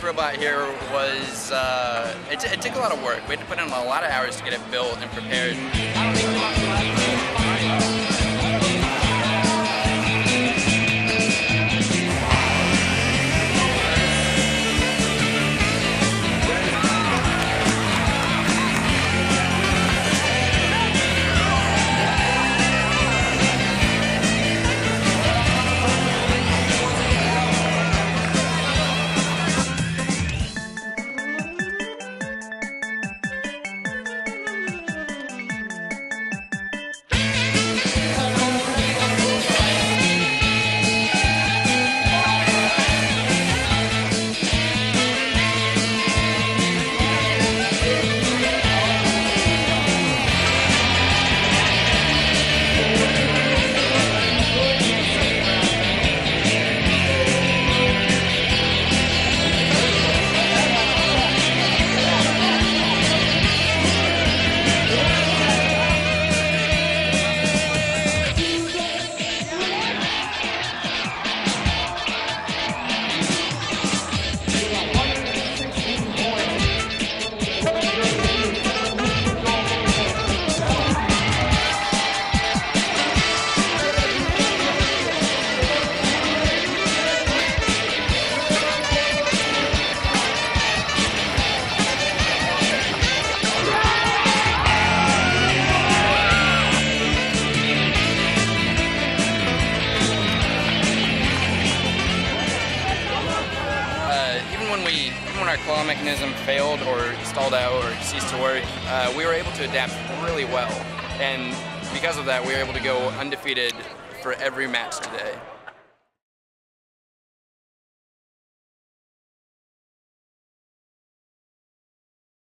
robot here was, it took a lot of work. We had to put in a lot of hours to get it built and prepared. Even when our claw mechanism failed or stalled out or ceased to work, we were able to adapt really well. And because of that, we were able to go undefeated for every match today.